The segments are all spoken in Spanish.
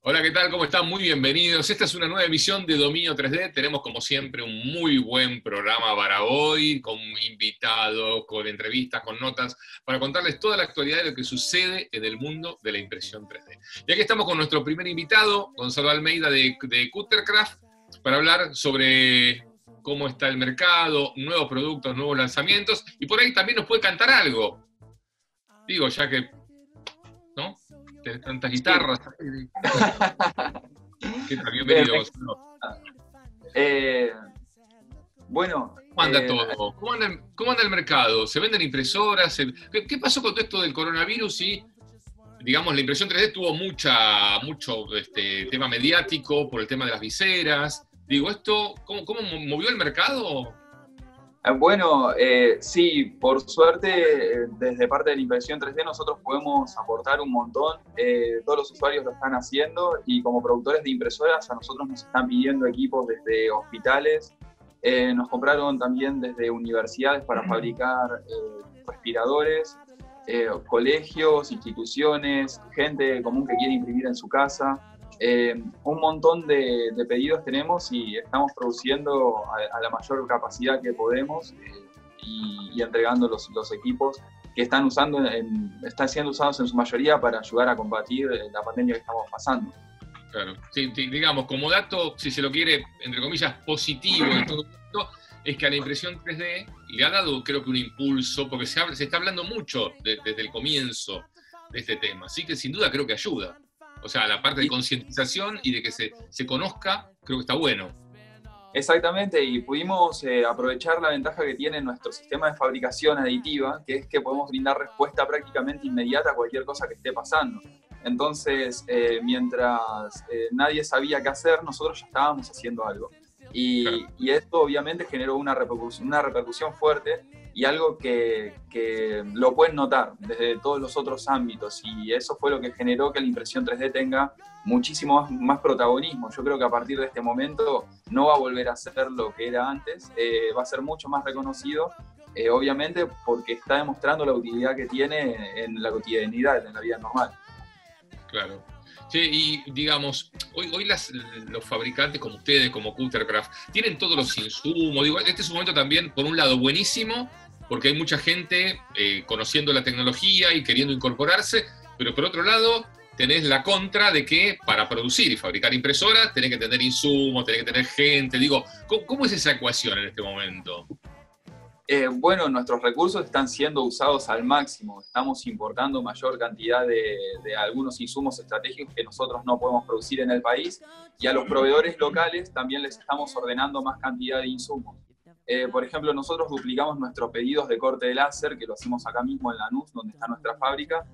Hola, ¿qué tal? ¿Cómo están? Muy bienvenidos. Esta es una nueva emisión de Dominio 3D. Tenemos, como siempre, un muy buen programa para hoy, con invitados, con entrevistas, con notas, para contarles toda la actualidad de lo que sucede en el mundo de la impresión 3D. Y aquí estamos con nuestro primer invitado, Gonzalo Almeida de Cuttercraft, para hablar sobre cómo está el mercado, nuevos productos, nuevos lanzamientos, y por ahí también nos puede cantar algo. Digo, ya que, ¿no? Tenés tantas Sí. guitarras. ¿Qué tal? Bien, Bienvenido, Gonzalo. eh, bueno, ¿Cómo anda todo? ¿Cómo anda el mercado? ¿Se venden impresoras? ¿Qué pasó con todo esto del coronavirus? Y, digamos, la impresión 3D tuvo mucho tema mediático por el tema de las viseras. Digo, ¿esto cómo movió el mercado? sí, por suerte, desde parte de la impresión 3D nosotros podemos aportar un montón. Todos los usuarios lo están haciendo y como productores de impresoras a nosotros nos están pidiendo equipos desde hospitales. Nos compraron también desde universidades para fabricar respiradores, colegios, instituciones, gente común que quiere imprimir en su casa. Un montón de pedidos tenemos y estamos produciendo a la mayor capacidad que podemos y entregando los equipos que están siendo usados en su mayoría para ayudar a combatir la pandemia que estamos pasando. Claro. Sí, digamos, como dato, si se lo quiere, entre comillas, positivo de todo esto, es que a la impresión 3D le ha dado, creo que, un impulso, porque se está hablando mucho desde el comienzo de este tema. Así que sin duda creo que ayuda. O sea, la parte de concientización y de que se conozca, creo que está bueno. Exactamente, y pudimos aprovechar la ventaja que tiene nuestro sistema de fabricación aditiva, que es que podemos brindar respuesta prácticamente inmediata a cualquier cosa que esté pasando. Entonces, mientras nadie sabía qué hacer, nosotros ya estábamos haciendo algo. Y esto obviamente generó una repercusión fuerte y algo que lo pueden notar desde todos los otros ámbitos, y eso fue lo que generó que la impresión 3D tenga muchísimo más protagonismo. Yo creo que a partir de este momento no va a volver a ser lo que era antes, va a ser mucho más reconocido, obviamente porque está demostrando la utilidad que tiene en la cotidianidad, en la vida normal. Claro. Sí, y digamos, hoy los fabricantes como ustedes, como Cuttercraft, tienen todos los insumos. Digo, este es un momento también, por un lado, buenísimo, porque hay mucha gente conociendo la tecnología y queriendo incorporarse, pero por otro lado, tenés la contra de que para producir y fabricar impresoras tenés que tener insumos, tenés que tener gente. Digo, ¿cómo es esa ecuación en este momento? Nuestros recursos están siendo usados al máximo. Estamos importando mayor cantidad de algunos insumos estratégicos que nosotros no podemos producir en el país, y a los proveedores locales también les estamos ordenando más cantidad de insumos. Por ejemplo, nosotros duplicamos nuestros pedidos de corte de láser, que lo hacemos acá mismo en Lanús, donde está nuestra fábrica.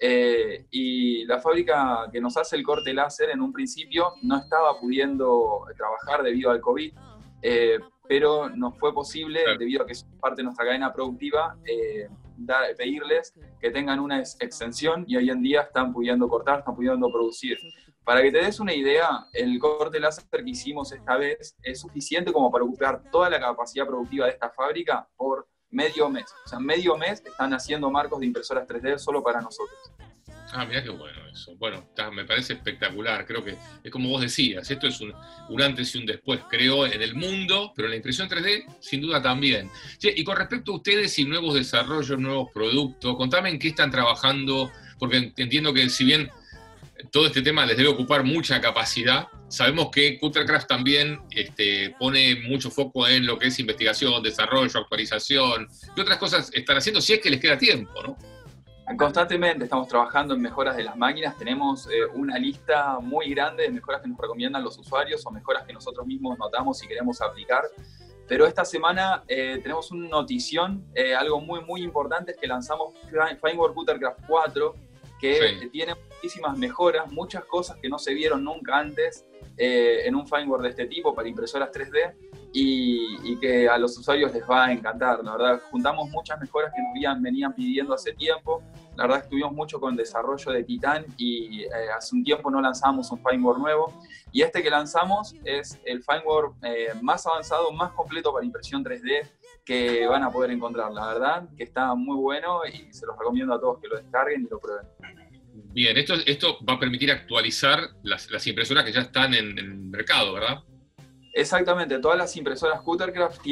Y la fábrica que nos hace el corte láser en un principio no estaba pudiendo trabajar debido al COVID, pero nos fue posible, debido a que es parte de nuestra cadena productiva, pedirles que tengan una extensión, y hoy en día están pudiendo cortar, están pudiendo producir. Para que te des una idea, el corte láser que hicimos esta vez es suficiente como para ocupar toda la capacidad productiva de esta fábrica por medio mes. O sea, medio mes están haciendo marcos de impresoras 3D solo para nosotros. Ah, mirá qué bueno eso. Bueno, me parece espectacular. Creo que es como vos decías, esto es un antes y un después, creo, en el mundo, pero en la impresión 3D, sin duda también. Che, y con respecto a ustedes y nuevos desarrollos, nuevos productos, contame en qué están trabajando, porque entiendo que si bien todo este tema les debe ocupar mucha capacidad, sabemos que Cuttercraft también pone mucho foco en lo que es investigación, desarrollo, actualización. ¿Qué otras cosas están haciendo? Si es que les queda tiempo, ¿no? Constantemente estamos trabajando en mejoras de las máquinas. Tenemos una lista muy grande de mejoras que nos recomiendan los usuarios o mejoras que nosotros mismos notamos y queremos aplicar. Pero esta semana tenemos una notición, algo muy, muy importante, es que lanzamos Fineware Cuttercraft 4, que tiene muchísimas mejoras, muchas cosas que no se vieron nunca antes en un firmware de este tipo para impresoras 3D, y que a los usuarios les va a encantar. La verdad, juntamos muchas mejoras que nos venían pidiendo hace tiempo. La verdad, estuvimos mucho con el desarrollo de Titan y hace un tiempo no lanzábamos un firmware nuevo. Y este que lanzamos es el firmware más avanzado, más completo para impresión 3D que van a poder encontrar. La verdad que está muy bueno y se los recomiendo a todos que lo descarguen y lo prueben. Bien, esto va a permitir actualizar las impresoras que ya están en el mercado, ¿verdad? Exactamente, todas las impresoras Cuttercraft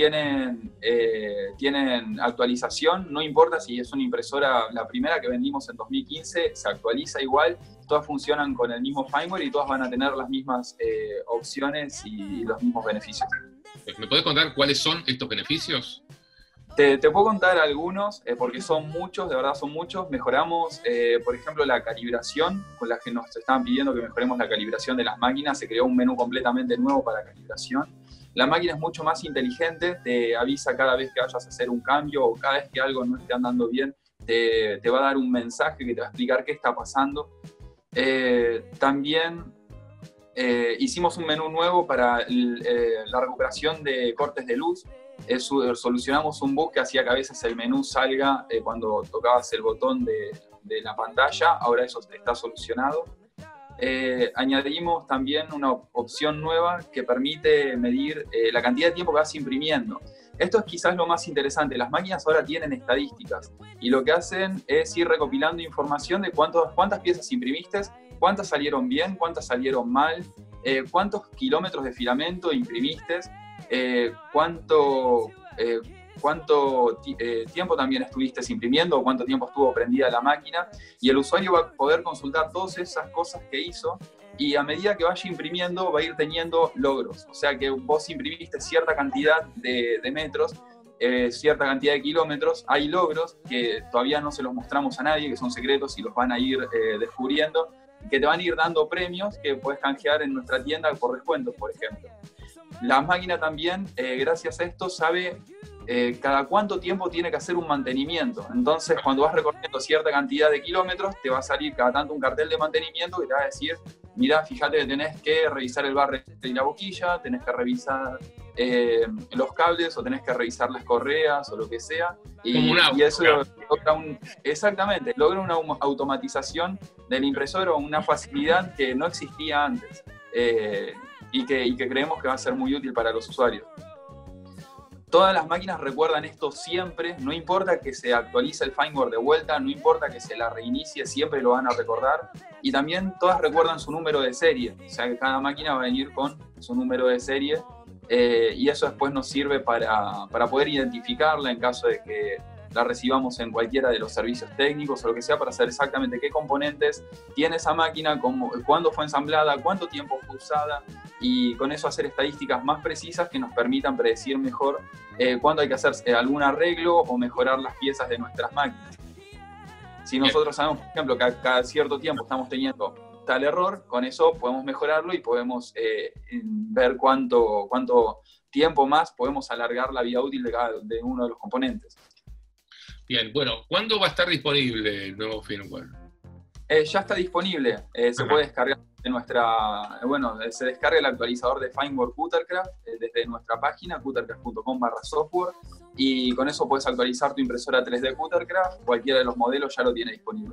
tienen actualización, no importa si es una impresora, la primera que vendimos en 2015, se actualiza igual, todas funcionan con el mismo firmware y todas van a tener las mismas opciones y los mismos beneficios. ¿Me podés contar cuáles son estos beneficios? Te puedo contar algunos, porque son muchos, de verdad son muchos. Mejoramos, por ejemplo, la calibración, con la que nos estaban pidiendo que mejoremos la calibración de las máquinas. Se creó un menú completamente nuevo para calibración. La máquina es mucho más inteligente, te avisa cada vez que vayas a hacer un cambio o cada vez que algo no esté andando bien, te va a dar un mensaje que te va a explicar qué está pasando. También hicimos un menú nuevo para la recuperación de cortes de luz. Solucionamos un bug que hacía que a veces el menú salga cuando tocabas el botón de la pantalla, ahora eso está solucionado. Añadimos también una opción nueva que permite medir la cantidad de tiempo que vas imprimiendo. Esto es quizás lo más interesante, las máquinas ahora tienen estadísticas y lo que hacen es ir recopilando información de cuántas piezas imprimiste, cuántas salieron bien, cuántas salieron mal, cuántos kilómetros de filamento imprimiste, cuánto tiempo también estuviste imprimiendo o cuánto tiempo estuvo prendida la máquina, y el usuario va a poder consultar todas esas cosas que hizo y a medida que vaya imprimiendo va a ir teniendo logros. O sea que vos imprimiste cierta cantidad de metros, cierta cantidad de kilómetros, hay logros que todavía no se los mostramos a nadie, que son secretos y los van a ir descubriendo, que te van a ir dando premios que puedes canjear en nuestra tienda por descuentos, por ejemplo. La máquina también, gracias a esto, sabe cada cuánto tiempo tiene que hacer un mantenimiento. Entonces, cuando vas recorriendo cierta cantidad de kilómetros, te va a salir cada tanto un cartel de mantenimiento que te va a decir, mirá, fíjate que tenés que revisar el barrete y la boquilla, tenés que revisar los cables o tenés que revisar las correas o lo que sea. Como un auto, y eso exactamente, logra una automatización del impresor o una facilidad que no existía antes. Y que creemos que va a ser muy útil para los usuarios. Todas las máquinas recuerdan esto siempre, no importa que se actualice el firmware de vuelta, no importa que se la reinicie, siempre lo van a recordar. Y también todas recuerdan su número de serie, o sea que cada máquina va a venir con su número de serie, y eso después nos sirve para poder identificarla en caso de que la recibamos en cualquiera de los servicios técnicos o lo que sea, para saber exactamente qué componentes tiene esa máquina, cuándo fue ensamblada, cuánto tiempo fue usada, y con eso hacer estadísticas más precisas que nos permitan predecir mejor cuándo hay que hacer algún arreglo o mejorar las piezas de nuestras máquinas. Si nosotros sabemos, por ejemplo, que cada cierto tiempo estamos teniendo tal error, con eso podemos mejorarlo y podemos ver cuánto tiempo más podemos alargar la vida útil de uno de los componentes. Bien, bueno, ¿cuándo va a estar disponible el nuevo firmware? Ya está disponible, se puede descargar de se descarga el actualizador de firmware Cuttercraft desde nuestra página, cuttercraft.com/software, y con eso puedes actualizar tu impresora 3D Cuttercraft, cualquiera de los modelos ya lo tiene disponible.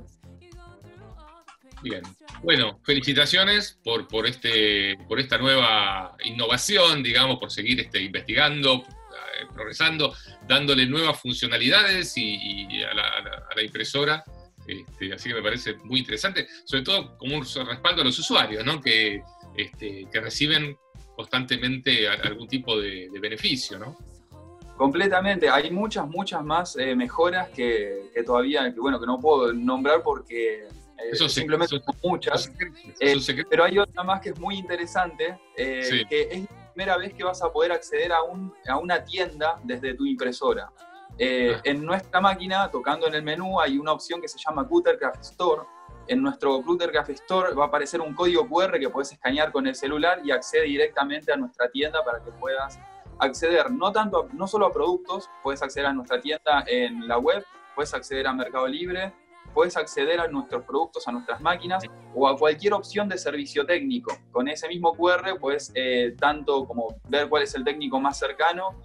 Bien, bueno, felicitaciones por esta nueva innovación, digamos, por seguir investigando, progresando, dándole nuevas funcionalidades y a la impresora. Así que me parece muy interesante, sobre todo como un respaldo a los usuarios, ¿no? que reciben constantemente algún tipo de beneficio, ¿no? Completamente, hay muchas más mejoras que todavía, que no puedo nombrar porque simplemente son muchas, pero hay otra más que es muy interesante, sí. Que es la primera vez que vas a poder acceder a una tienda desde tu impresora. En nuestra máquina, tocando en el menú, hay una opción que se llama Cuttercraft Store. En nuestro Cuttercraft Store va a aparecer un código QR que puedes escanear con el celular y accede directamente a nuestra tienda para que puedas acceder no solo a productos, puedes acceder a nuestra tienda en la web, puedes acceder a Mercado Libre, puedes acceder a nuestros productos, a nuestras máquinas o a cualquier opción de servicio técnico. Con ese mismo QR puedes tanto como ver cuál es el técnico más cercano,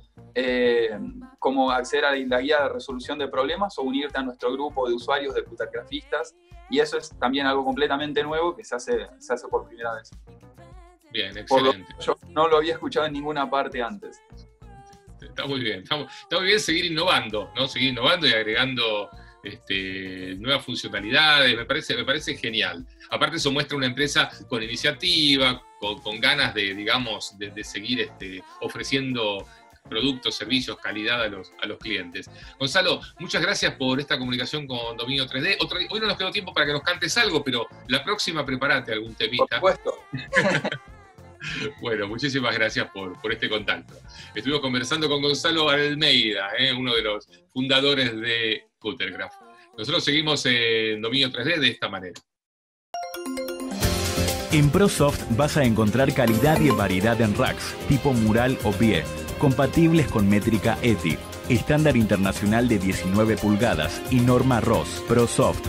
como acceder a la guía de resolución de problemas o unirte a nuestro grupo de usuarios de Cuttercraftistas, y eso es también algo completamente nuevo que se hace por primera vez. Bien, excelente. Yo no lo había escuchado en ninguna parte antes. Está muy bien, está muy bien seguir innovando, ¿no? Seguir innovando y agregando nuevas funcionalidades, me parece genial. Aparte eso muestra una empresa con iniciativa, con ganas de, digamos, de seguir ofreciendo productos, servicios, calidad a los clientes. Gonzalo, muchas gracias por esta comunicación con Dominio 3D. Hoy no nos quedó tiempo para que nos cantes algo, pero la próxima prepárate algún temita. Por supuesto. Bueno, muchísimas gracias por este contacto. Estuvimos conversando con Gonzalo Almeida, uno de los fundadores de Cuttercraft. Nosotros seguimos en Dominio 3D de esta manera. En ProSoft vas a encontrar calidad y variedad en racks, tipo mural o pie, compatibles con métrica ETI, estándar internacional de 19 pulgadas y norma ROS. ProSoft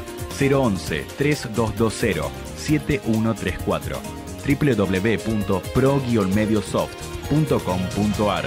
011-3220-7134 www.pro-mediosoft.com.ar.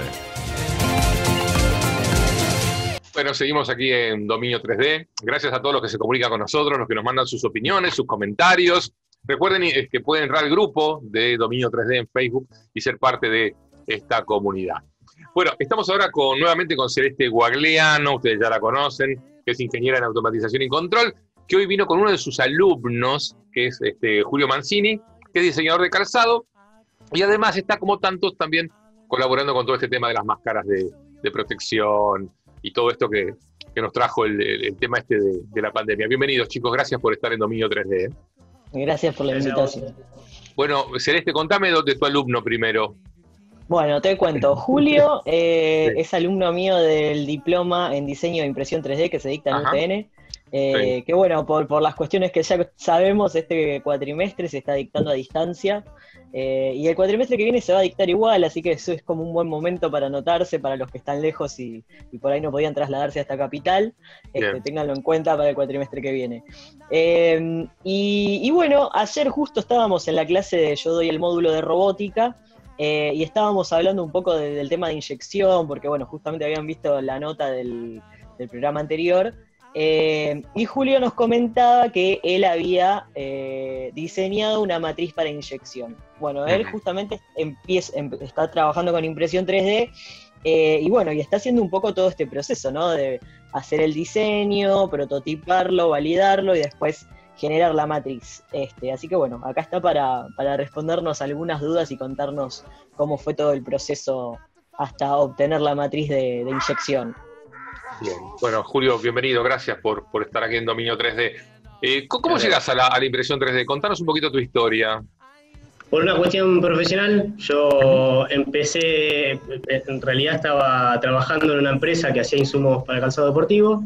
Bueno, seguimos aquí en Dominio 3D. Gracias a todos los que se comunican con nosotros, los que nos mandan sus opiniones, sus comentarios. Recuerden que pueden entrar al grupo de Dominio 3D en Facebook y ser parte de esta comunidad. Bueno, estamos ahora nuevamente con Celeste Guagliano, ustedes ya la conocen, que es ingeniera en automatización y control, que hoy vino con uno de sus alumnos, que es Julio Mancini, que es diseñador de calzado, y además está, como tantos, también colaborando con todo este tema de las máscaras de protección y todo esto que nos trajo el tema de la pandemia. Bienvenidos, chicos, gracias por estar en Dominio 3D. Gracias por la invitación. Bueno, Celeste, contame de tu alumno primero. Bueno, te cuento. Julio es alumno mío del diploma en diseño de impresión 3D que se dicta en UTN. Que bueno, por las cuestiones que ya sabemos, este cuatrimestre se está dictando a distancia. Y el cuatrimestre que viene se va a dictar igual, así que eso es como un buen momento para anotarse para los que están lejos y por ahí no podían trasladarse hasta Capital. Ténganlo en cuenta para el cuatrimestre que viene. Y bueno, ayer justo estábamos en la clase yo doy el módulo de robótica, y estábamos hablando un poco del tema de inyección, porque bueno, justamente habían visto la nota del programa anterior. Y Julio nos comentaba que él había diseñado una matriz para inyección. Bueno, él justamente está trabajando con impresión 3D, y bueno, y está haciendo un poco todo este proceso, ¿no? De hacer el diseño, prototiparlo, validarlo y después generar la matriz. Así que bueno, acá está para respondernos algunas dudas y contarnos cómo fue todo el proceso hasta obtener la matriz de inyección. Bien, bueno, Julio, bienvenido, gracias por estar aquí en Dominio 3D. ¿Cómo llegas a la impresión 3D? Contanos un poquito tu historia. Por una cuestión profesional, yo empecé, en realidad estaba trabajando en una empresa que hacía insumos para calzado deportivo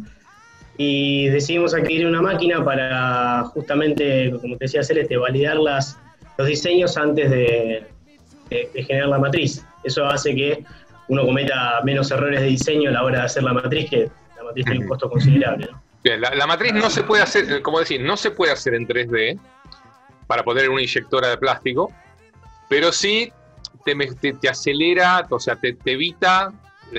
y decidimos adquirir una máquina para justamente, como te decía Celeste, validar los diseños antes de generar la matriz. Eso hace que uno cometa menos errores de diseño a la hora de hacer la matriz, que la matriz tiene un costo considerable, ¿no? Bien, la matriz no se puede hacer, como decir, no se puede hacer en 3D para poner en una inyectora de plástico, pero sí te acelera, o sea, te evita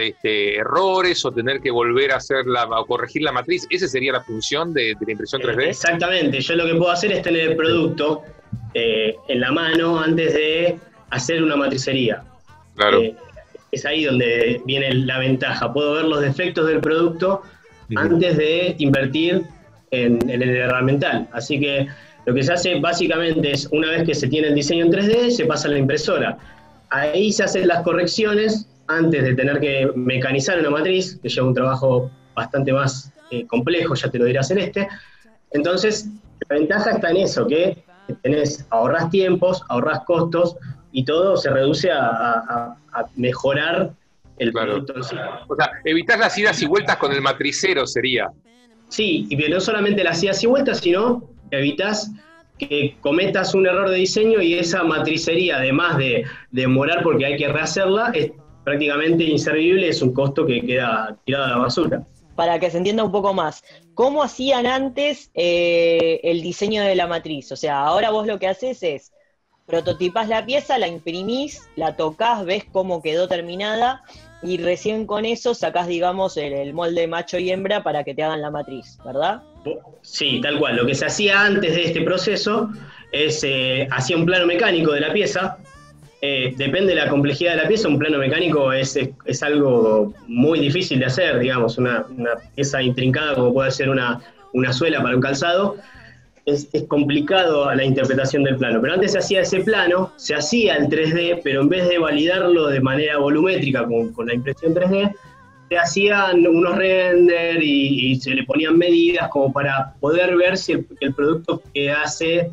errores o tener que volver a hacerla o corregir la matriz. ¿Esa sería la función de la impresión 3D? Exactamente, yo lo que puedo hacer es tener el producto en la mano antes de hacer una matricería. Claro. Es ahí donde viene la ventaja. Puedo ver los defectos del producto antes de invertir en el herramental. Así que lo que se hace básicamente es, una vez que se tiene el diseño en 3D, se pasa a la impresora. Ahí se hacen las correcciones antes de tener que mecanizar una matriz, que lleva un trabajo bastante más complejo, ya te lo dirá Celeste. Entonces, la ventaja está en eso, que ahorrás tiempos, ahorrás costos, y todo se reduce a mejorar el producto en sí. O sea, evitar las idas y vueltas con el matricero sería. Sí, y no solamente las idas y vueltas, sino evitas que cometas un error de diseño y esa matricería, además de demorar porque hay que rehacerla, es prácticamente inservible, es un costo que queda tirado a la basura. Para que se entienda un poco más, ¿cómo hacían antes el diseño de la matriz? O sea, ahora vos lo que haces es prototipás la pieza, la imprimís, la tocás, ves cómo quedó terminada y recién con eso sacás, digamos, el molde macho y hembra para que te hagan la matriz, ¿verdad? Sí, tal cual. Lo que se hacía antes de este proceso es, hacía un plano mecánico de la pieza, Depende de la complejidad de la pieza. Un plano mecánico es algo muy difícil de hacer, digamos, una pieza intrincada como puede ser una suela para un calzado. Es complicado a la interpretación del plano, pero antes se hacía ese plano, se hacía el 3D, pero en vez de validarlo de manera volumétrica con la impresión 3D, se hacían unos render y se le ponían medidas como para poder ver si el producto quedase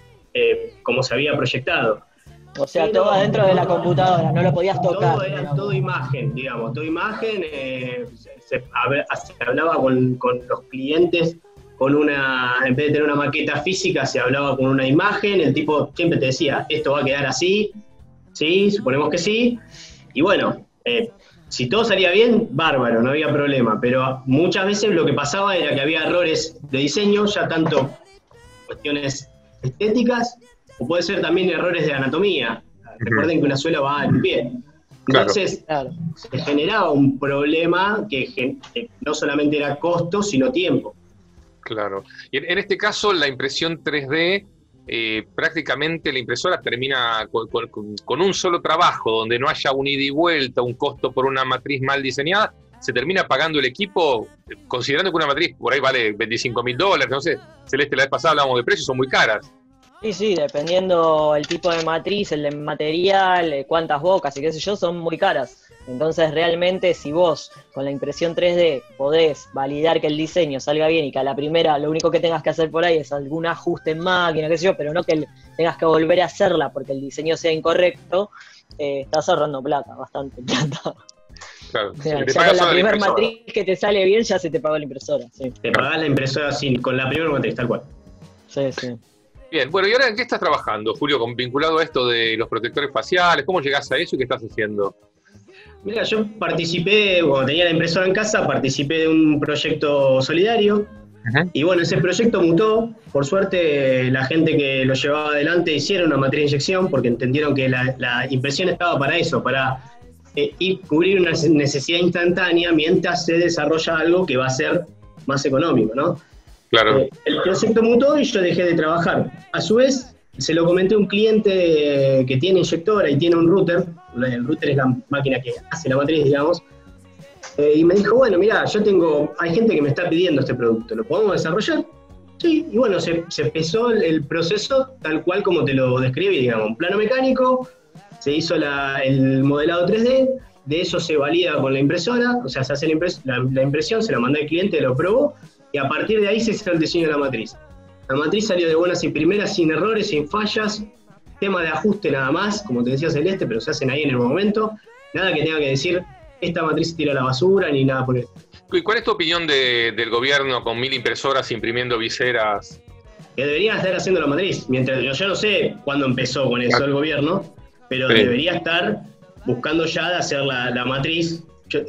como se había proyectado. O sea, todo adentro de la computadora, no lo podías tocar. Todo era todo imagen, digamos, todo imagen. Se hablaba con los clientes en vez de tener una maqueta física, se hablaba con una imagen. El tipo siempre te decía, esto va a quedar así, sí, suponemos que sí. Y bueno, si todo salía bien, bárbaro, no había problema. Pero muchas veces lo que pasaba era que había errores de diseño, ya tanto cuestiones estéticas, o puede ser también errores de anatomía. Recuerden que una suela va al pie. Entonces, se generaba un problema que no solamente era costo, sino tiempo. Claro. Y en este caso, la impresión 3D, prácticamente la impresora termina con un solo trabajo, donde no haya un ida y vuelta, un costo por una matriz mal diseñada, se termina pagando el equipo, considerando que una matriz por ahí vale $25.000, no sé, Celeste, la vez pasada hablábamos de precios, son muy caras. Sí, dependiendo el tipo de matriz, el de material, cuántas bocas y qué sé yo, son muy caras. Entonces realmente si vos con la impresión 3D podés validar que el diseño salga bien y que a la primera lo único que tengas que hacer por ahí es algún ajuste en máquina, qué sé yo, pero no que tengas que volver a hacerla porque el diseño sea incorrecto, estás ahorrando plata, bastante plata. Claro. O sea, ya con la primera matriz que te sale bien ya se te pagó la impresora. Sí. Te pagás la impresora con la primera matriz, tal cual. Sí. Bien, bueno, ¿y ahora en qué estás trabajando, Julio, vinculado a esto de los protectores faciales? ¿Cómo llegás a eso y qué estás haciendo? Mira, yo participé, cuando tenía la impresora en casa, participé de un proyecto solidario. Y bueno, ese proyecto mutó. Por suerte, la gente que lo llevaba adelante hicieron una matriz de inyección porque entendieron que la impresión estaba para eso, para cubrir una necesidad instantánea mientras se desarrolla algo que va a ser más económico, ¿no? Claro. El proyecto mutó y yo dejé de trabajar. A su vez, se lo comenté a un cliente que tiene inyectora y tiene un router. El router es la máquina que hace la matriz, digamos. Y me dijo, bueno, mira, hay gente que me está pidiendo este producto, ¿lo podemos desarrollar? Sí, y bueno, se empezó el proceso tal cual como te lo describí, digamos, un plano mecánico, se hizo el modelado 3D, de eso se valida con la impresora, o sea, se hace la impresión, se la manda al cliente, lo probó, y a partir de ahí se hizo el diseño de la matriz. La matriz salió de buenas y primeras, sin errores, sin fallas, tema de ajuste nada más, como te decía Celeste, pero se hacen ahí en el momento, nada que tenga que decir, esta matriz se tira a la basura, ni nada por eso. ¿Y cuál es tu opinión del gobierno con 1000 impresoras imprimiendo viseras? Que deberían estar haciendo la matriz, mientras yo no sé cuándo empezó con eso el gobierno, pero sí, debería estar buscando ya de hacer la matriz.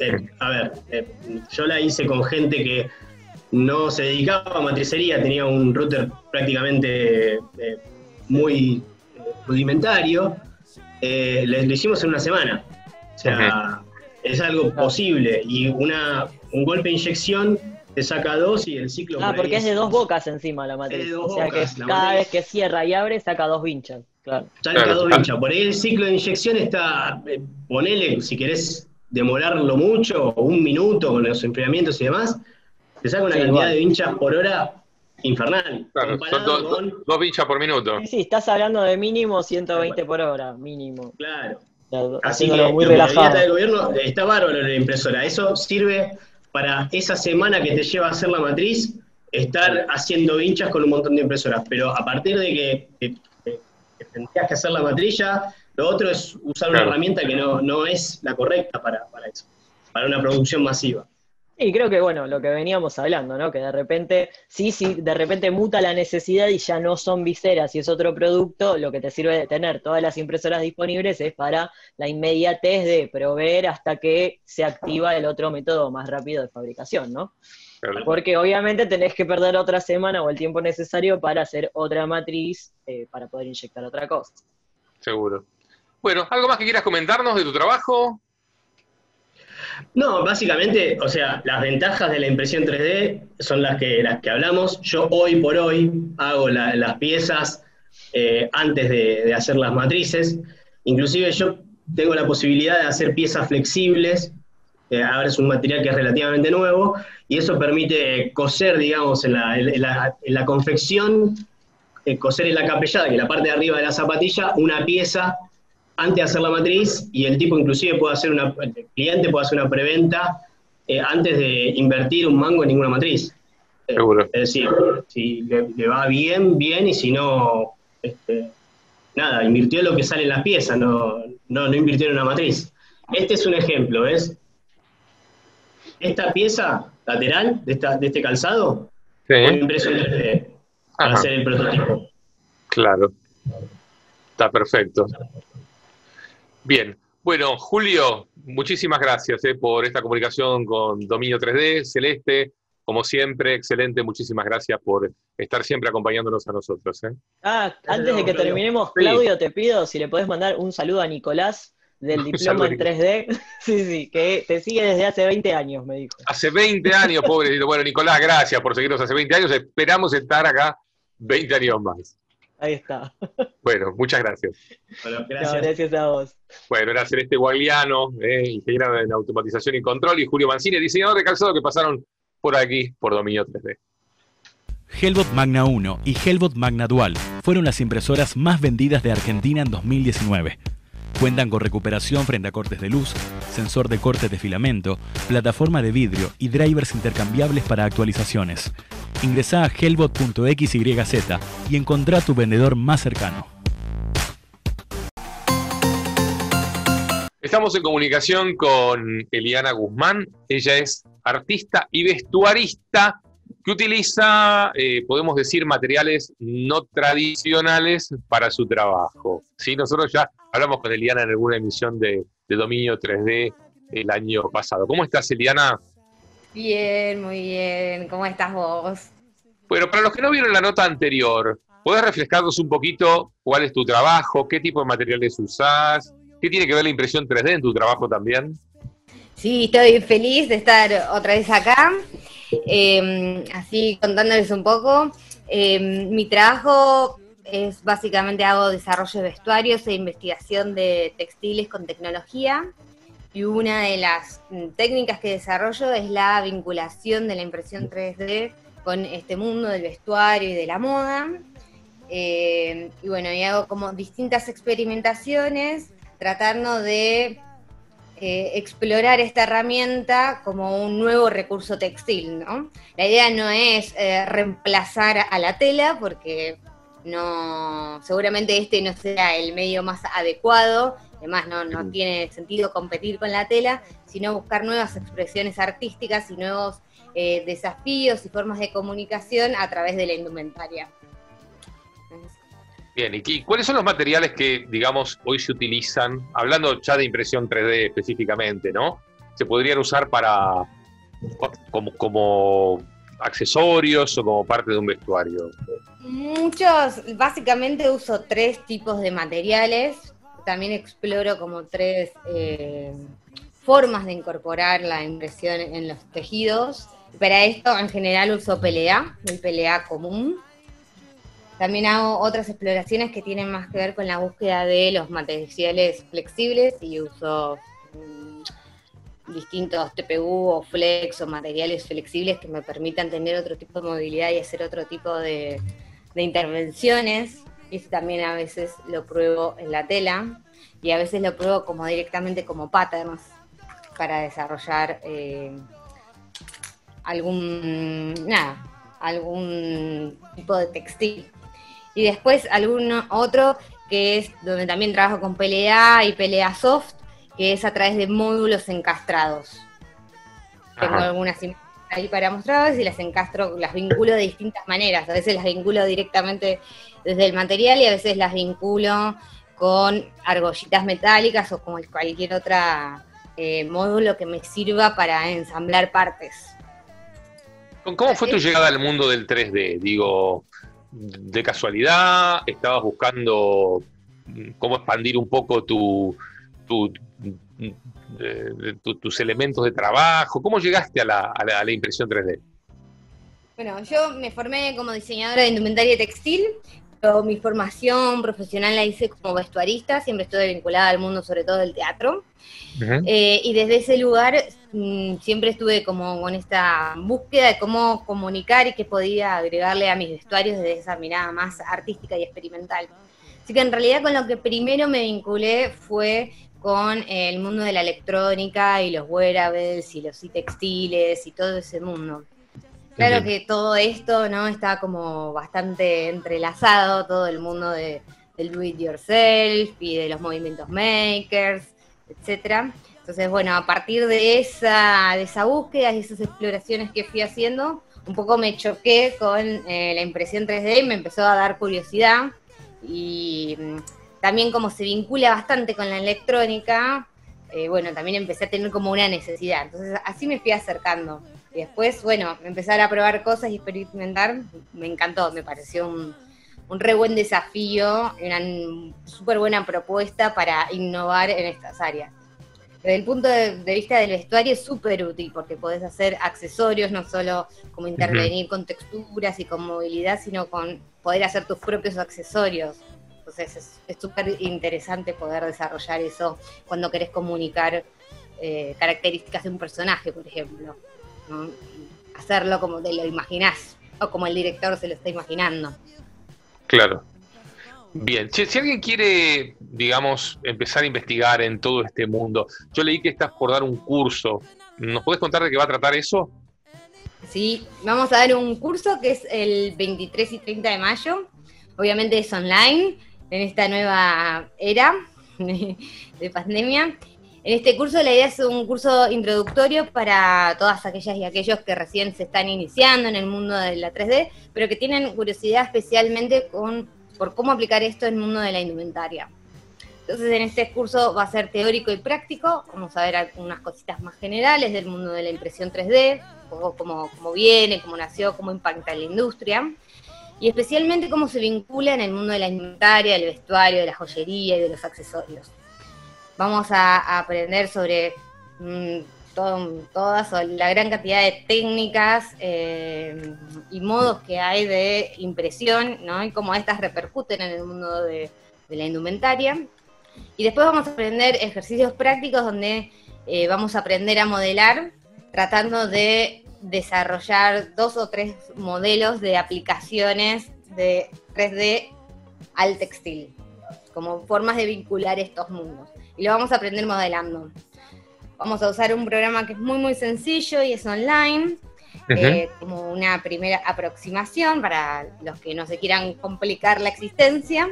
Yo la hice con gente que no se dedicaba a matricería, tenía un router prácticamente muy rudimentario, lo hicimos en una semana. O sea, es algo posible, y un golpe de inyección te saca 2 y el ciclo... Porque es de 2 bocas encima la matriz, o sea que cada vez que cierra y abre saca 2 vinchas. Claro. Saca 2 vinchas, por ahí el ciclo de inyección está, ponele, si querés demorarlo mucho, 1 minuto con los enfriamientos y demás, te saca una cantidad de vinchas por hora infernal. Claro, son 2 vinchas por minuto. Sí, estás hablando de mínimo 120 por hora, mínimo. Claro. Así que muy relajado. La dieta del gobierno está bárbaro en la impresora. Eso sirve para esa semana que te lleva a hacer la matriz, estar haciendo vinchas con un montón de impresoras. Pero a partir de que tendrías que hacer la matriz, lo otro es usar una herramienta que no es la correcta para eso, para una producción masiva. Y creo que, bueno, lo que veníamos hablando, ¿no? Que de repente, de repente muta la necesidad y ya no son viseras y es otro producto, lo que te sirve de tener todas las impresoras disponibles es para la inmediatez de proveer hasta que se activa el otro método más rápido de fabricación, ¿no? Claro. Porque obviamente tenés que perder otra semana o el tiempo necesario para hacer otra matriz para poder inyectar otra cosa. Seguro. Bueno, ¿algo más que quieras comentarnos de tu trabajo? No, básicamente, o sea, las ventajas de la impresión 3D son las que hablamos. Yo hoy por hoy hago las piezas antes de hacer las matrices. Inclusive yo tengo la posibilidad de hacer piezas flexibles. Ahora es un material que es relativamente nuevo, y eso permite coser, digamos, en la confección, coser en la capellada, que es la parte de arriba de la zapatilla, una pieza antes de hacer la matriz, y el tipo inclusive el cliente puede hacer una preventa antes de invertir un mango en ninguna matriz. Seguro. Es decir, si le va bien, bien, y si no, nada, invirtió lo que sale en las piezas, no invirtió en una matriz. Este es un ejemplo, ¿ves? Esta pieza lateral de este calzado fue impreso en 3D para hacer el prototipo. Claro, está perfecto. Bien, bueno, Julio, muchísimas gracias por esta comunicación con Dominio 3D. Celeste, como siempre, excelente, muchísimas gracias por estar siempre acompañándonos a nosotros. Antes de que terminemos, Claudio, te pido si le podés mandar un saludo a Nicolás del diploma en 3D. Sí, que te sigue desde hace 20 años, me dijo. Hace 20 años, pobrecito. Bueno, Nicolás, gracias por seguirnos hace 20 años. Esperamos estar acá 20 años más. Ahí está. Bueno, muchas gracias. Bueno, gracias. No, gracias a vos. Bueno, era Celeste Guagliano, ingeniero en automatización y control, y Julio Mancini, diseñador de calzado, que pasaron por aquí, por Dominio 3D. Hellbot Magna 1 y Hellbot Magna Dual fueron las impresoras más vendidas de Argentina en 2019. Cuentan con recuperación frente a cortes de luz, sensor de corte de filamento, plataforma de vidrio y drivers intercambiables para actualizaciones. Ingresá a hellbot.xyz y encontrá tu vendedor más cercano. Estamos en comunicación con Eliana Guzmán. Ella es artista y vestuarista que utiliza, podemos decir, materiales no tradicionales para su trabajo. ¿Sí? Nosotros ya hablamos con Eliana en alguna emisión de Dominio 3D el año pasado. ¿Cómo estás, Eliana? Bien, muy bien. ¿Cómo estás vos? Bueno, para los que no vieron la nota anterior, ¿podés refrescarnos un poquito cuál es tu trabajo, qué tipo de materiales usás, qué tiene que ver la impresión 3D en tu trabajo también? Sí, estoy feliz de estar otra vez acá. Así contándoles un poco. Mi trabajo es básicamente hago desarrollo de vestuarios e investigación de textiles con tecnología. Y una de las técnicas que desarrollo es la vinculación de la impresión 3D con este mundo del vestuario y de la moda. Y bueno, y hago como distintas experimentaciones tratando de explorar esta herramienta como un nuevo recurso textil, ¿no? La idea no es reemplazar a la tela, porque seguramente este no sea el medio más adecuado, además no tiene sentido competir con la tela, sino buscar nuevas expresiones artísticas y nuevos desafíos y formas de comunicación a través de la indumentaria. Bien, ¿y cuáles son los materiales que, digamos, hoy se utilizan, hablando ya de impresión 3D específicamente, ¿no? Se podrían usar como accesorios o como parte de un vestuario? Básicamente uso 3 tipos de materiales. También exploro como 3 formas de incorporar la impresión en los tejidos. Para esto, en general, uso PLA, el PLA común. También hago otras exploraciones que tienen más que ver con la búsqueda de los materiales flexibles y uso distintos TPU o flex o materiales flexibles que me permitan tener otro tipo de movilidad y hacer otro tipo de intervenciones. Y eso también a veces lo pruebo en la tela y a veces lo pruebo como directamente como patterns para desarrollar algún tipo de textil. Y después otro que es donde también trabajo con PLA y PLA soft, que es a través de módulos encastrados. Tengo algunas imágenes ahí para mostrarles y las encastro, las vinculo de distintas maneras. A veces las vinculo directamente desde el material y a veces las vinculo con argollitas metálicas o con cualquier otra módulo que me sirva para ensamblar partes. ¿Cómo fue tu llegada al mundo del 3D? Digo, ¿de casualidad? ¿Estabas buscando cómo expandir un poco tus elementos de trabajo? ¿Cómo llegaste a la impresión 3D? Bueno, yo me formé como diseñadora de indumentaria textil, pero mi formación profesional la hice como vestuarista, siempre estuve vinculada al mundo sobre todo del teatro. Y desde ese lugar siempre estuve como con esta búsqueda de cómo comunicar y qué podía agregarle a mis vestuarios desde esa mirada más artística y experimental. Así que en realidad con lo que primero me vinculé fue con el mundo de la electrónica y los wearables y los textiles y todo ese mundo. Claro que todo esto, ¿no?, está como bastante entrelazado, todo el mundo del do it yourself y de los movimientos makers, etcétera. Entonces, bueno, a partir de esa búsqueda y esas exploraciones que fui haciendo, un poco me choqué con la impresión 3D y me empezó a dar curiosidad. Y también como se vincula bastante con la electrónica, bueno, también empecé a tener como una necesidad. Entonces, así me fui acercando. Y después, bueno, empezar a probar cosas y experimentar, me encantó, me pareció un re buen desafío, una súper buena propuesta para innovar en estas áreas. Desde el punto de vista del vestuario es súper útil porque podés hacer accesorios, no solo como intervenir con texturas y con movilidad, sino con poder hacer tus propios accesorios. Entonces es súper interesante poder desarrollar eso cuando querés comunicar características de un personaje, por ejemplo, ¿no? Hacerlo como te lo imaginás o como el director se lo está imaginando. Claro. Bien, si alguien quiere, digamos, empezar a investigar en todo este mundo, yo leí que estás por dar un curso. ¿Nos podés contar de qué va a tratar eso? Sí, vamos a dar un curso que es el 23 y 30 de mayo. Obviamente es online, en esta nueva era de pandemia. En este curso la idea es un curso introductorio para todas aquellas y aquellos que recién se están iniciando en el mundo de la 3D, pero que tienen curiosidad especialmente por cómo aplicar esto en el mundo de la indumentaria. Entonces en este curso va a ser teórico y práctico, vamos a ver algunas cositas más generales del mundo de la impresión 3D, cómo viene, cómo nació, cómo impacta en la industria, y especialmente cómo se vincula en el mundo de la indumentaria, del vestuario, de la joyería y de los accesorios. Vamos a aprender sobre la gran cantidad de técnicas y modos que hay de impresión, ¿no? Y cómo estas repercuten en el mundo de la indumentaria. Y después vamos a aprender ejercicios prácticos donde vamos a aprender a modelar, tratando de desarrollar 2 o 3 modelos de aplicaciones de 3D al textil, como formas de vincular estos mundos. Y lo vamos a aprender modelando. Vamos a usar un programa que es muy, muy sencillo y es online, como una primera aproximación para los que no se quieran complicar la existencia.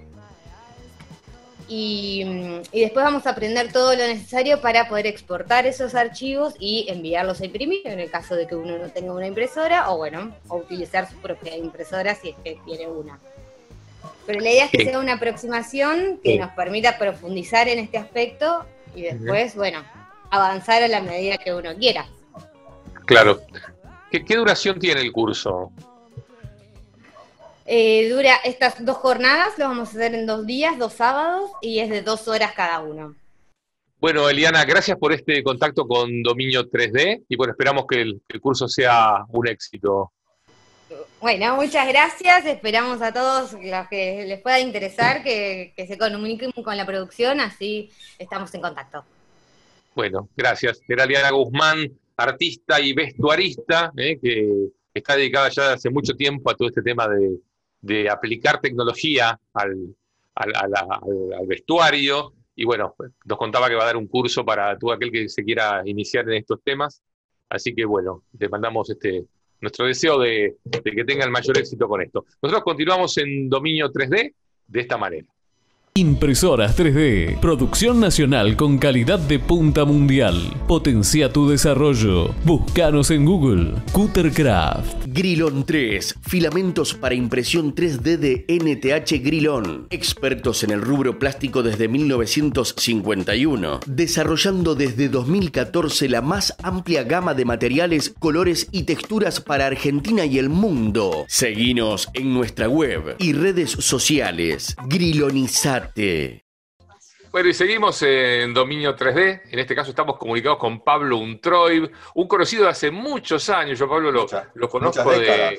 Y después vamos a aprender todo lo necesario para poder exportar esos archivos y enviarlos a imprimir, en el caso de que uno no tenga una impresora, o utilizar su propia impresora si es que tiene una. Pero la idea es que sea una aproximación que nos permita profundizar en este aspecto y después, avanzar a la medida que uno quiera. Claro. ¿Qué duración tiene el curso? Dura estas 2 jornadas, lo vamos a hacer en 2 días, 2 sábados, y es de 2 horas cada uno. Bueno, Eliana, gracias por este contacto con Dominio 3D, y bueno, esperamos que el curso sea un éxito. Bueno, muchas gracias, esperamos a todos los que les pueda interesar que se comuniquen con la producción, así estamos en contacto. Bueno, gracias. Era Eliana Guzmán, artista y vestuarista, que está dedicada ya hace mucho tiempo a todo este tema de aplicar tecnología al vestuario, y bueno, nos contaba que va a dar un curso para todo aquel que se quiera iniciar en estos temas, así que bueno, te mandamos nuestro deseo de que tenga el mayor éxito con esto. Nosotros continuamos en Dominio 3D de esta manera. Impresoras 3D, producción nacional con calidad de punta mundial. Potencia tu desarrollo. Búscanos en Google. Cuttercraft. Grilón 3, filamentos para impresión 3D de NTH Grilón. Expertos en el rubro plástico desde 1951. Desarrollando desde 2014 la más amplia gama de materiales, colores y texturas para Argentina y el mundo. Seguinos en nuestra web y redes sociales. Grilonizate. Bueno, y seguimos en Dominio 3D. En este caso estamos comunicados con Pablo Untroib, un conocido de hace muchos años. Yo, Pablo, lo conozco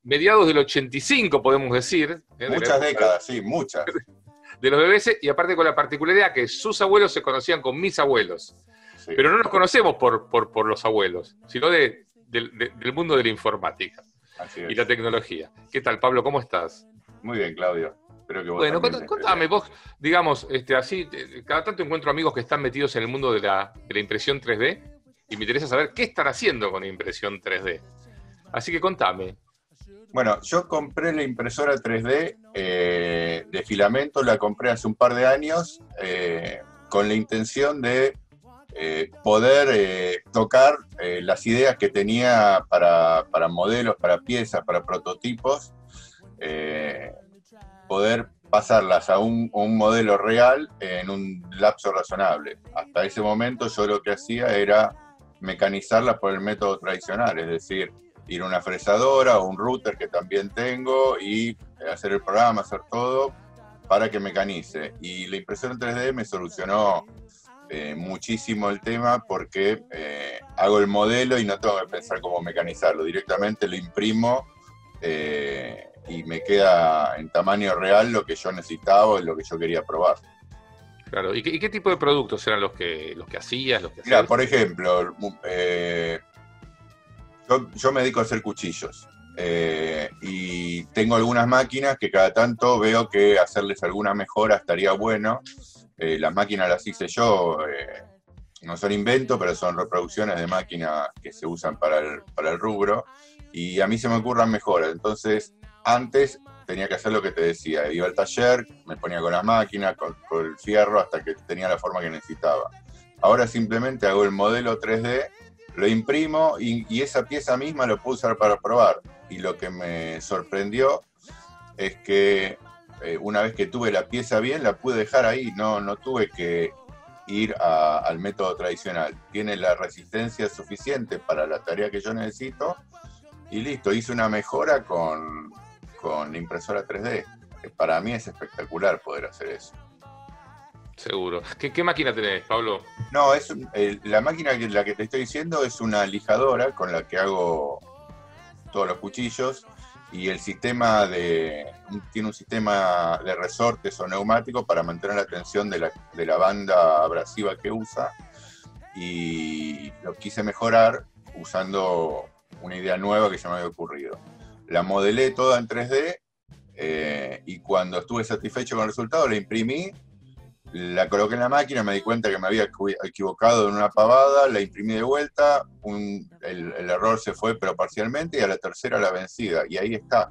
mediados del 85, podemos decir. Muchas décadas, sí, muchas. De los BBC, y aparte con la particularidad que sus abuelos se conocían con mis abuelos. Sí. Pero no nos conocemos por los abuelos, sino del mundo de la informática y la tecnología. ¿Qué tal, Pablo? ¿Cómo estás? Muy bien, Claudio. Espero que vos bueno, contame, vos, digamos, así, cada tanto encuentro amigos que están metidos en el mundo de la impresión 3D y me interesa saber qué están haciendo con la impresión 3D. Así que contame. Bueno, yo compré la impresora 3D de filamento, la compré hace un par de años con la intención de poder tocar las ideas que tenía para modelos, para piezas, para prototipos, poder pasarlas a un modelo real en un lapso razonable. Hasta ese momento yo lo que hacía era mecanizarlas por el método tradicional, es decir, ir a una fresadora o un router que también tengo y hacer el programa, hacer todo para que mecanice. Y la impresión 3D me solucionó muchísimo el tema porque hago el modelo y no tengo que pensar cómo mecanizarlo, directamente lo imprimo y me queda en tamaño real lo que yo necesitaba y lo que yo quería probar. Claro, ¿y qué tipo de productos eran los que hacías? Mira, por ejemplo, yo me dedico a hacer cuchillos y tengo algunas máquinas que cada tanto veo que hacerles alguna mejora estaría bueno. Las máquinas las hice yo, no son inventos, pero son reproducciones de máquinas que se usan para el rubro, y a mí se me ocurran mejoras. Entonces, antes tenía que hacer lo que te decía, iba al taller, me ponía con las máquinas, con el fierro, hasta que tenía la forma que necesitaba. Ahora simplemente hago el modelo 3D, lo imprimo y esa pieza misma lo puedo usar para probar. Y lo que me sorprendió es que una vez que tuve la pieza bien, la pude dejar ahí, no tuve que ir al método tradicional. Tiene la resistencia suficiente para la tarea que yo necesito y listo, hice una mejora con la impresora 3D. Para mí es espectacular poder hacer eso. Seguro. ¿Qué máquina tenés, Pablo? No, la máquina la que te estoy diciendo es una lijadora con la que hago todos los cuchillos, y el sistema tiene un sistema de resortes o neumáticos para mantener la tensión de la banda abrasiva que usa, y lo quise mejorar usando una idea nueva que se me había ocurrido. La modelé toda en 3D y cuando estuve satisfecho con el resultado la imprimí, la coloqué en la máquina, me di cuenta que me había equivocado en una pavada, la imprimí de vuelta, el error se fue pero parcialmente, y a la tercera la vencida, y ahí está.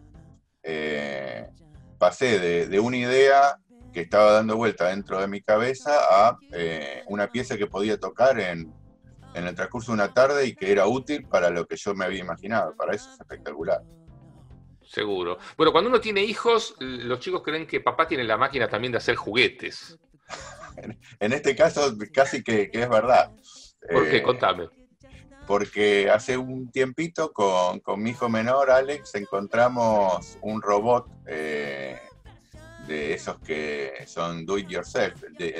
Pasé de una idea que estaba dando vuelta dentro de mi cabeza a una pieza que podía tocar en el transcurso de una tarde y que era útil para lo que yo me había imaginado. Para eso es espectacular. Seguro. Bueno, cuando uno tiene hijos, los chicos creen que papá tiene la máquina también de hacer juguetes. En este caso casi que es verdad. ¿Por qué? Contame. Porque hace un tiempito con mi hijo menor, Alex, encontramos un robot de esos que son do it yourself,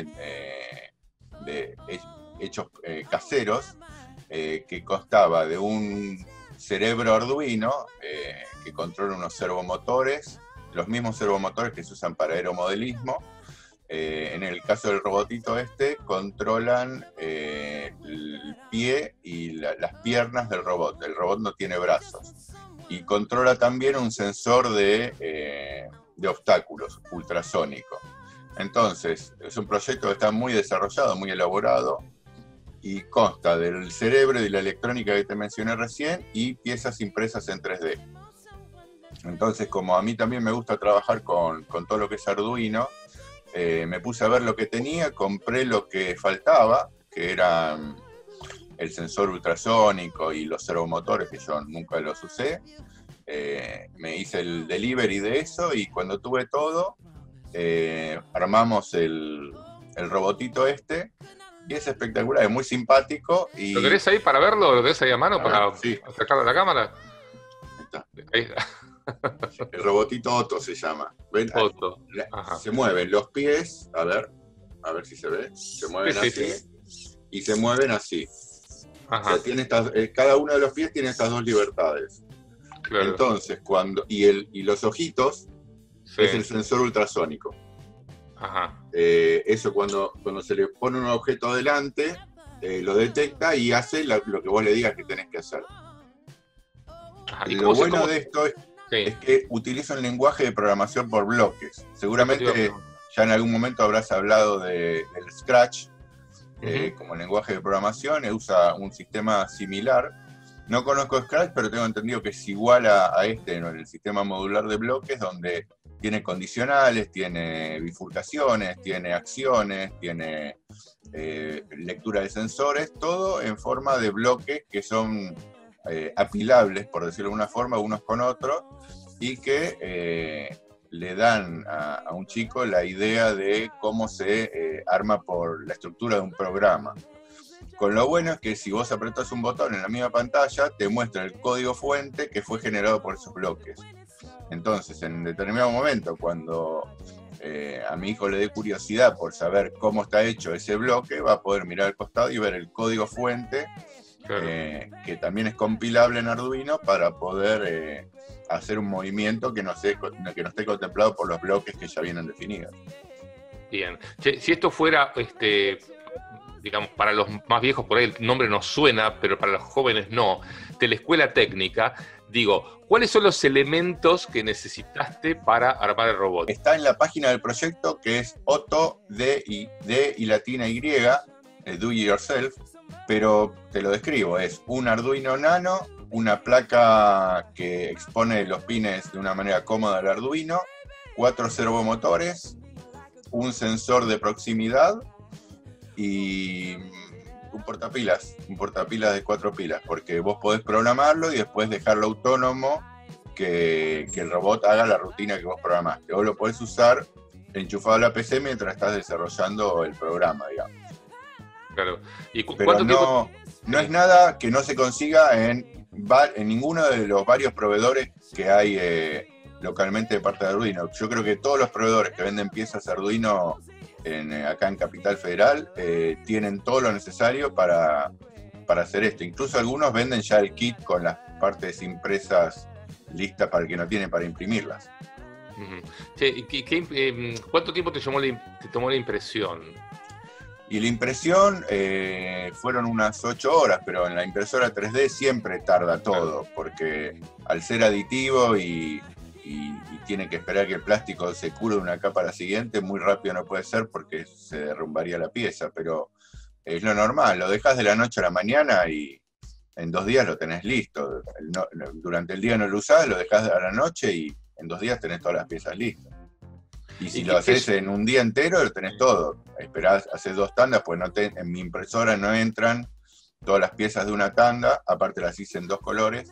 hechos caseros, que constaba de un cerebro Arduino que controla unos servomotores, los mismos servomotores que se usan para aeromodelismo. En el caso del robotito controlan el pie y las piernas del robot. El robot no tiene brazos. Y controla también un sensor de obstáculos ultrasónico. Entonces, es un proyecto que está muy desarrollado, muy elaborado, y consta del cerebro y de la electrónica que te mencioné recién y piezas impresas en 3D. Entonces, como a mí también me gusta trabajar con todo lo que es Arduino, me puse a ver lo que tenía, compré lo que faltaba, que eran el sensor ultrasónico y los servomotores, que yo nunca los usé. Me hice el delivery de eso, y cuando tuve todo, armamos el robotito y es espectacular, es muy simpático. Y... ¿Lo tenés ahí para verlo? ¿Lo tenés ahí a mano para sí, acercarlo a la cámara? Ahí está. El robotito Otto se llama. ¿Ven? Otto. Se mueven los pies, a ver si se ve. Se mueven así. Y se mueven así. O sea, tiene cada uno de los pies tiene estas dos libertades. Claro. Entonces, y los ojitos es el sensor ultrasónico. Ajá. Eso cuando se le pone un objeto adelante, lo detecta y hace lo que vos le digas que tenés que hacer. Ajá. ¿Y lo bueno de esto es que utiliza un lenguaje de programación por bloques. Seguramente ya en algún momento habrás hablado del Scratch, como lenguaje de programación, usa un sistema similar. No conozco Scratch, pero tengo entendido que es igual a este, ¿no? El sistema modular de bloques, donde tiene condicionales, tiene bifurcaciones, tiene acciones, tiene lectura de sensores, todo en forma de bloques que son apilables, por decirlo de alguna forma, unos con otros, y que le dan a un chico la idea de cómo se arma por la estructura de un programa. Con lo bueno es que si vos apretás un botón en la misma pantalla, te muestra el código fuente que fue generado por esos bloques. Entonces, en determinado momento, cuando a mi hijo le dé curiosidad por saber cómo está hecho ese bloque, va a poder mirar al costado y ver el código fuente, claro, que también es compilable en Arduino para poder hacer un movimiento que no esté contemplado por los bloques que ya vienen definidos. Bien. Si esto fuera, digamos, para los más viejos por ahí el nombre nos suena, pero para los jóvenes no, de la escuela técnica, digo, ¿cuáles son los elementos que necesitaste para armar el robot? Está en la página del proyecto, que es Otto, D y latina Y, Do It Yourself, pero te lo describo, es un Arduino Nano, una placa que expone los pines de una manera cómoda al Arduino, 4 servomotores, un sensor de proximidad y un portapilas de 4 pilas, porque vos podés programarlo y después dejarlo autónomo, que el robot haga la rutina que vos programaste. Vos lo podés usar enchufado a la PC mientras estás desarrollando el programa, digamos. Claro. ¿Y pero no es nada que no se consiga en ninguno de los varios proveedores que hay localmente de parte de Arduino. Yo creo que todos los proveedores que venden piezas Arduino acá en Capital Federal tienen todo lo necesario para hacer esto. Incluso algunos venden ya el kit con las partes impresas listas para el que no tiene para imprimirlas. ¿Cuánto tiempo te tomó la impresión? Y la impresión fueron unas 8 horas, pero en la impresora 3D siempre tarda todo, porque al ser aditivo y tiene que esperar que el plástico se cure de una capa a la siguiente, muy rápido no puede ser porque se derrumbaría la pieza, pero es lo normal, lo dejas de la noche a la mañana y en 2 días lo tenés listo. Durante el día no lo usás, lo dejás a la noche y en 2 días tenés todas las piezas listas. Y si lo haces en un día entero, lo tenés todo. Esperás, haces 2 tandas, pues en mi impresora no entran todas las piezas de una tanda, aparte las hice en 2 colores.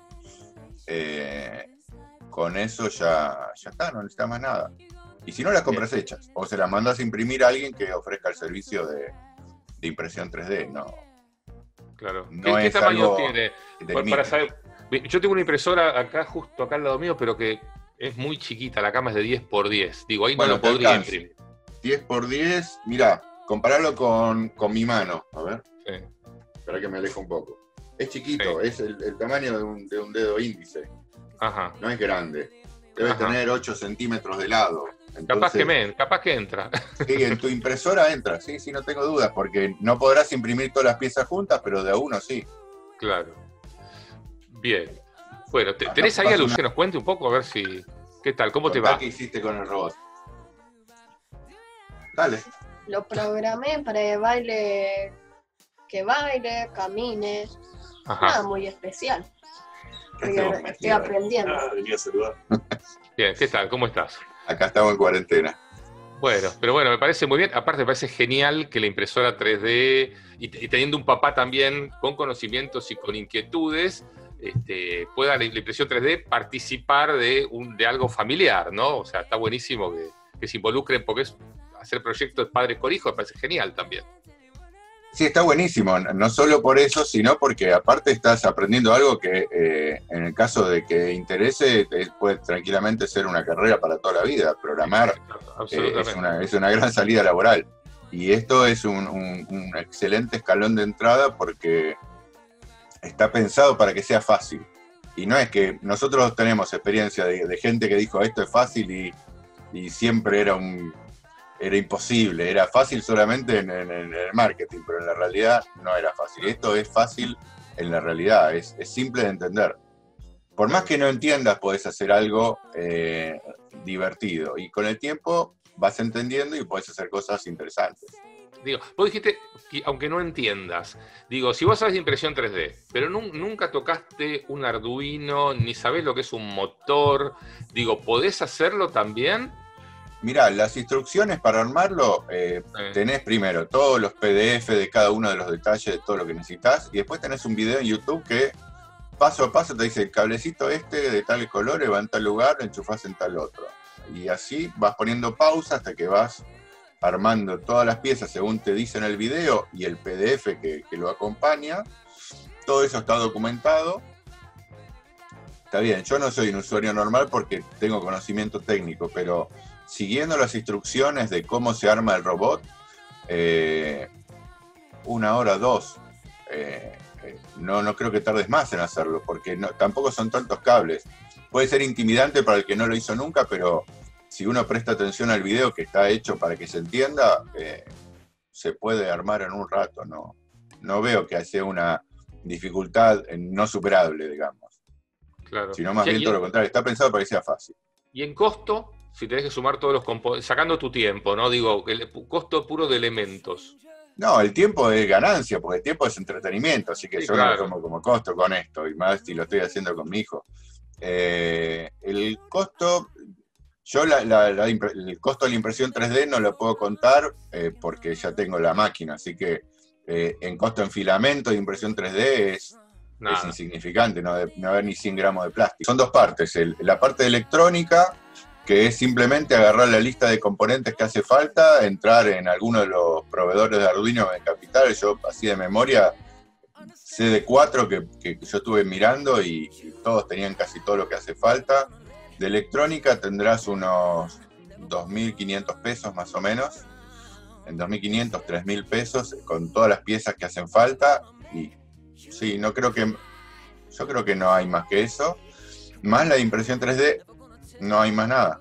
Con eso ya está, no necesitas más nada. Y si no, las compras hechas, o se las mandas a imprimir a alguien que ofrezca el servicio de impresión 3D, no. Claro. No ¿Qué tamaño tiene? Para saber, yo tengo una impresora acá, justo acá al lado mío, pero que es muy chiquita, la cama es de 10x10. Digo, ahí bueno, no lo podría imprimir. 10x10, mirá, compararlo con mi mano, a ver. Sí. Espera que me alejo un poco. Es chiquito, sí. Es el tamaño de un dedo índice. Ajá. No es grande. Debe tener 8 centímetros de lado. Entonces, capaz que entra. Sí, en tu impresora entra, sí, no tengo dudas, porque no podrás imprimir todas las piezas juntas, pero de a uno sí. Claro. Bien. Bueno, ¿tenés ahí a Luz que nos cuente un poco? A ver si... ¿Qué tal? ¿Cómo te va? ¿Qué hiciste con el robot? Dale. Lo programé para que baile, camine. Ajá. Nada muy especial. Estoy aprendiendo. Venía a saludar. Bien, ¿qué tal? ¿Cómo estás? Acá estamos en cuarentena. Bueno, pero me parece muy bien. Aparte me parece genial que la impresora 3D, y teniendo un papá también con conocimientos y con inquietudes, pueda la impresión 3D participar de algo familiar, ¿no? O sea, está buenísimo que se involucren, porque hacer proyectos de padres con hijos me parece genial también. Sí, está buenísimo, no solo por eso, sino porque aparte estás aprendiendo algo que en el caso de que interese, puede tranquilamente ser una carrera para toda la vida. Programar es una gran salida laboral. Y esto es un excelente escalón de entrada porque está pensado para que sea fácil. Y no es que nosotros tenemos experiencia de gente que dijo esto es fácil y siempre era imposible, era fácil solamente en el marketing, pero en la realidad no era fácil. Esto es fácil en la realidad, es simple de entender. Por más que no entiendas, podés hacer algo divertido, y con el tiempo vas entendiendo y podés hacer cosas interesantes. Digo, vos dijiste, aunque no entiendas, digo, si vos sabés de impresión 3D, pero nunca tocaste un Arduino, ni sabés lo que es un motor, digo, ¿podés hacerlo también? Mirá, las instrucciones para armarlo, tenés primero todos los PDF de cada uno de los detalles de todo lo que necesitas, y después tenés un video en YouTube que paso a paso te dice el cablecito de tal color va en tal lugar, lo enchufás en tal otro. Y así vas poniendo pausa hasta que vas armando todas las piezas según te dice en el video y el PDF que lo acompaña. Todo eso está documentado. Está bien, yo no soy un usuario normal porque tengo conocimiento técnico, pero siguiendo las instrucciones de cómo se arma el robot, 1 hora, 2, no creo que tardes más en hacerlo, porque tampoco son tantos cables. Puede ser intimidante para el que no lo hizo nunca, pero si uno presta atención al video que está hecho para que se entienda, se puede armar en un rato. No veo que sea una dificultad no superable, digamos. Claro. Sino más bien todo lo contrario, está pensado para que sea fácil. ¿Y en costo? Si tenés que sumar todos los componentes, sacando tu tiempo, ¿no? Digo, el costo puro de elementos. No, el tiempo es ganancia, porque el tiempo es entretenimiento, así que sí, yo claro. no lo tomo como costo con esto, y más si lo estoy haciendo con mi hijo. El costo, yo el costo de la impresión 3D no lo puedo contar porque ya tengo la máquina, así que en costo en filamento de impresión 3D es insignificante, no debe haber ni 100 gramos de plástico. Son dos partes, la parte de electrónica, que es simplemente agarrar la lista de componentes que hace falta, entrar en alguno de los proveedores de Arduino en Capital. Yo así de memoria sé de 4 que yo estuve mirando y todos tenían casi todo lo que hace falta. De electrónica tendrás unos 2.500 pesos más o menos, en 2.500, 3.000 pesos con todas las piezas que hacen falta. Y sí, yo creo que no hay más que eso. Más la impresión 3D, no hay más nada.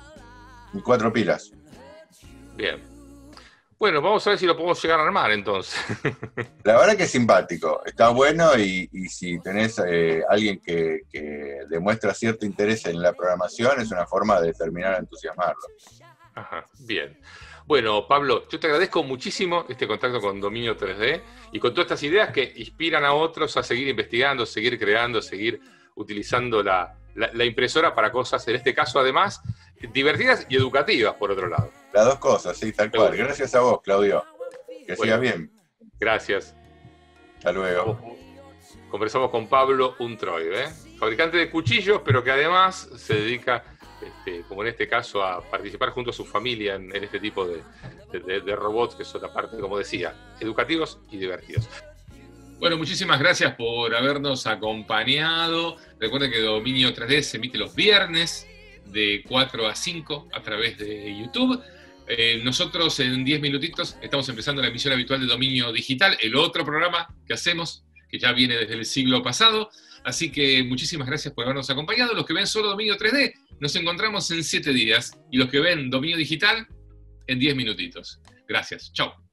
Y 4 pilas. Bien. Bueno, vamos a ver si lo podemos llegar a armar entonces. La verdad que es simpático, está bueno, y si tenés alguien que demuestra cierto interés en la programación, es una forma de terminar a entusiasmarlo. Ajá, bien. Bueno, Pablo, yo te agradezco muchísimo este contacto con Dominio 3D y con todas estas ideas que inspiran a otros a seguir investigando, seguir creando, seguir utilizando la impresora para cosas, en este caso además, divertidas y educativas, por otro lado. Las dos cosas, sí, tal cual. Gracias a vos, Claudio. Que sigas bien. Gracias. Hasta luego. Conversamos con Pablo Untroy, fabricante de cuchillos, pero que además se dedica, como en este caso, a participar junto a su familia en este tipo de robots que son, aparte, como decía, educativos y divertidos. Bueno, muchísimas gracias por habernos acompañado. Recuerden que Dominio 3D se emite los viernes de 4 a 5 a través de YouTube. Nosotros en 10 minutitos estamos empezando la emisión habitual de Dominio Digital, el otro programa que hacemos, que ya viene desde el siglo pasado. Así que muchísimas gracias por habernos acompañado. Los que ven solo Dominio 3D, nos encontramos en 7 días. Y los que ven Dominio Digital, en 10 minutitos. Gracias. Chau.